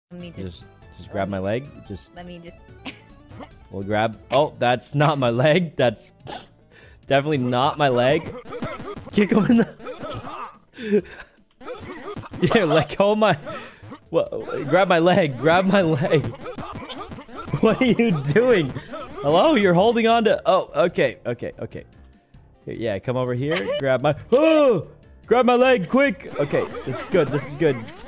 Let me just grab my leg. Let me just. We'll grab. Oh, that's not my leg. That's definitely not my leg. Kick him in the. Yeah, let go of my. What? Grab my leg. Grab my leg. What are you doing? Hello? You're holding on to. Oh, okay. Here, yeah, come over here. Grab my. Oh! Grab my leg, quick. Okay, this is good.